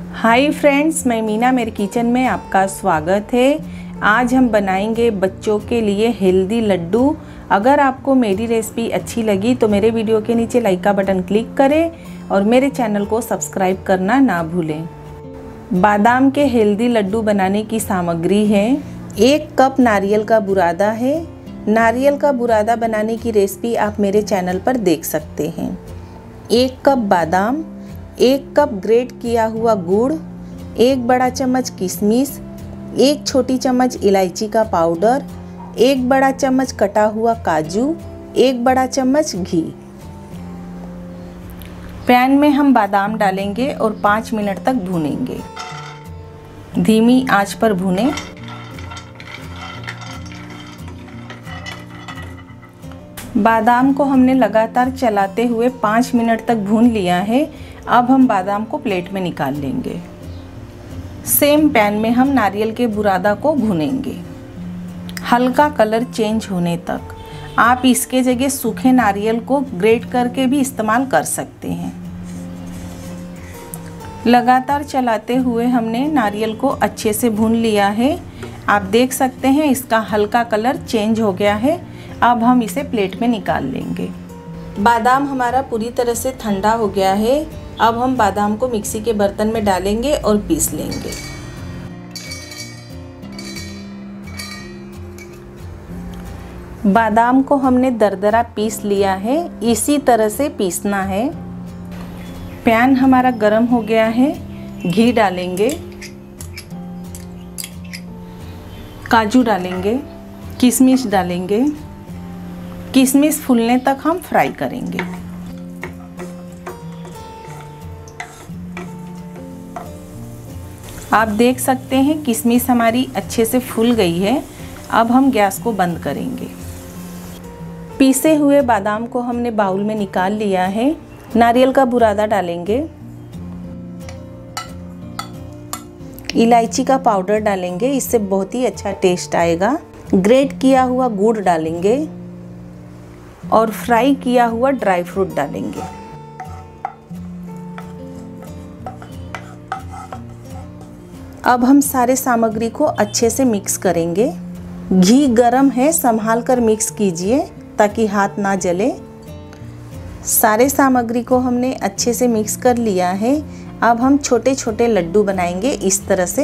Hi friends, मैं मीना मेरे kitchen में आपका स्वागत है। आज हम बनाएंगे बच्चों के लिए हेल्दी लड्डू। अगर आपको मेरी रेसिपी अच्छी लगी तो मेरे वीडियो के नीचे लाइक का बटन क्लिक करें और मेरे चैनल को सब्सक्राइब करना ना भूलें। बादाम के हेल्दी लड्डू बनाने की सामग्री है। 1 कप नारियल का बुरादा है। नारियल का बुरादा बनाने की रेसिपी आप मेरे चैनल पर देख सकते हैं। 1 कप बादाम, 1 कप ग्रेट किया हुआ गुड़, 1 बड़ा चम्मच किशमिश, 1 छोटी चम्मच इलायची का पाउडर, 1 बड़ा चम्मच कटा हुआ काजू, 1 बड़ा चम्मच घी। पैन में हम बादाम डालेंगे और 5 मिनट तक भूनेंगे। धीमी आंच पर भूनें। बादाम को हमने लगातार चलाते हुए 5 मिनट तक भून लिया है। अब हम बादाम को प्लेट में निकाल लेंगे। सेम पैन में हम नारियल के बुरादा को भूनेंगे हल्का कलर चेंज होने तक। आप इसके जगह सूखे नारियल को ग्रेट करके भी इस्तेमाल कर सकते हैं। लगातार चलाते हुए हमने नारियल को अच्छे से भून लिया है। आप देख सकते हैं इसका हल्का कलर चेंज हो गया है। अब हम इसे प्लेट में निकाल लेंगे। बादाम हमारा पूरी तरह से ठंडा हो गया है। अब हम बादाम को मिक्सी के बर्तन में डालेंगे और पीस लेंगे। बादाम को हमने दरदरा पीस लिया है। इसी तरह से पीसना है। पैन हमारा गरम हो गया है। घी डालेंगे, काजू डालेंगे, किशमिश डालेंगे। किशमिश फूलने तक हम फ्राई करेंगे। आप देख सकते हैं किशमिश हमारी अच्छे से फूल गई है। अब हम गैस को बंद करेंगे। पीसे हुए बादाम को हमने बाउल में निकाल लिया है। नारियल का बुरादा डालेंगे, इलायची का पाउडर डालेंगे, इससे बहुत ही अच्छा टेस्ट आएगा। ग्रेट किया हुआ गुड़ डालेंगे और फ्राई किया हुआ ड्राई फ्रूट डालेंगे। अब हम सारे सामग्री को अच्छे से मिक्स करेंगे। घी गरम है, संभाल कर मिक्स कीजिए ताकि हाथ ना जले। सारे सामग्री को हमने अच्छे से मिक्स कर लिया है। अब हम छोटे छोटे लड्डू बनाएंगे इस तरह से।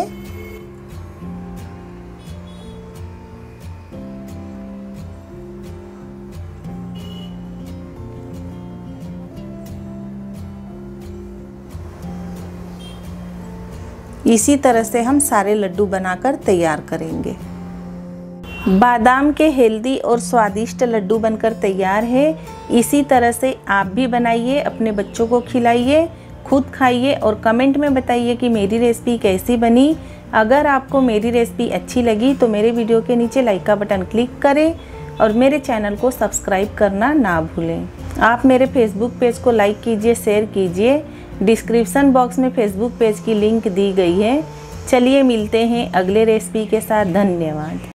इसी तरह से हम सारे लड्डू बनाकर तैयार करेंगे। बादाम के हेल्दी और स्वादिष्ट लड्डू बनकर तैयार है। इसी तरह से आप भी बनाइए, अपने बच्चों को खिलाइए, खुद खाइए और कमेंट में बताइए कि मेरी रेसिपी कैसी बनी। अगर आपको मेरी रेसिपी अच्छी लगी तो मेरे वीडियो के नीचे लाइक का बटन क्लिक करें और मेरे चैनल को सब्सक्राइब करना ना भूलें। आप मेरे फेसबुक पेज को लाइक कीजिए, शेयर कीजिए। डिस्क्रिप्शन बॉक्स में फेसबुक पेज की लिंक दी गई है। चलिए मिलते हैं अगले रेसिपी के साथ। धन्यवाद।